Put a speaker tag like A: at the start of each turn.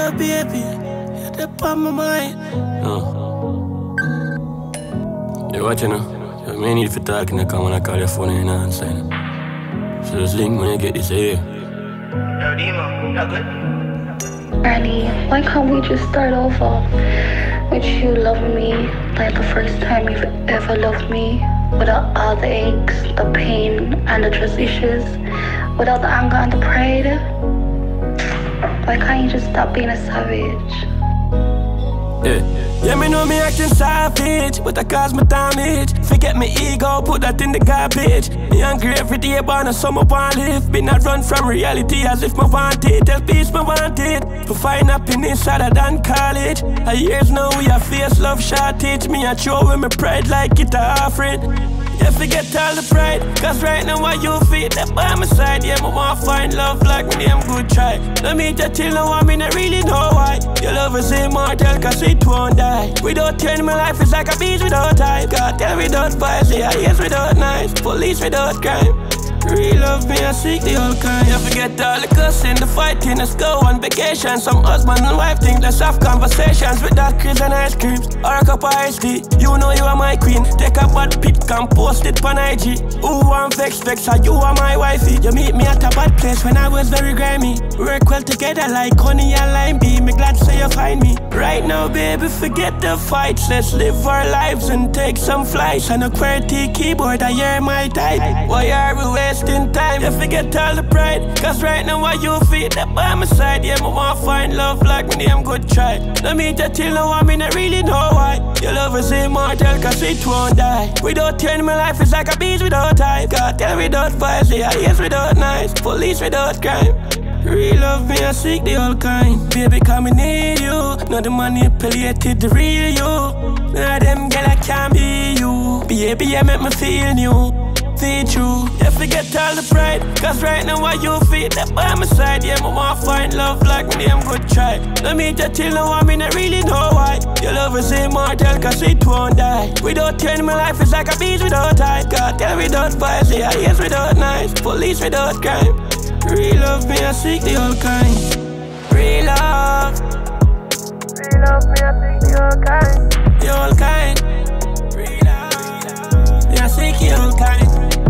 A: love, baby. You're the on my mind.
B: You watching now? You may need for talking to come when I call your phone and you're not answering. So just link when you get this here.
A: Yo, Dima, not good?
C: Annie, why can't we just start over with you loving me like the first time you've ever loved me, without all the aches, the pain, and the trust issues, without the anger and the pride? Why can't you just stop being a savage?
A: Yeah, me know me acting savage, but that cause me damage. Forget me ego, put that in the garbage. Me hungry every day, but no summer want live. Been a run from reality as if me want it. Tell peace me want it. To find happiness other than college. A years now we a face love shortage. Me a throw with my pride like it a offering. Yeah, forget all the pride, cause right now what you feel, that by my side. Yeah, me want find love like me damn good try. Let me just chill now, I mean I really know why. Your love is immortal, cause it won't die. Without you, my life is like a beach without hype. Cartel without vibes, yeah, yes without nice. Police without crime. Real love me, I seek the whole kind. You forget all the cussing, the fighting, let's go on vacation. Some husband and wife think let's have conversations with that kids and ice creams, or a cup of iced tea. You know you are my queen. Take a bad pic and post it on IG. Who want vex, or you are my wifey. You meet me at a bad place when I was very grimy. Work well together like honey and lime bee. Me glad to say you find me. Right now, baby, forget the fights. Let's live our lives and take some flights. On a QWERTY keyboard, I hear my type. Why are we wasting time? You forget all the pride, cause right now what you feel, that by my side. Yeah, me want find love like me damn good try. Let me just chill now, I mean I really know why. Your love is immortal, cause it won't die. Without you, my life is like a beach without hype. Cartel without vibes, yeah, yes without nice. Police without crime. Real love me, I seek the whole kind. Baby, come and need you. Not the manipulated, the real you. None of them girl I can't be you. Baby, you make me feel new. Feel true. Yeah, forget all the pride, cause right now what you feel, that by my side. Yeah, me want find love like me damn good try. Let me just chill now, I mean I really know why. Your love is immortal, cause it won't die. Without you, my life is like a beach without hype. Cartel without vibes, yeah, yes without nice. Police without crime. Real love me, I seek the whole kind. Real love. Real love me, I seek the whole kind. The whole kind. Real love. Me, I seek the whole kind.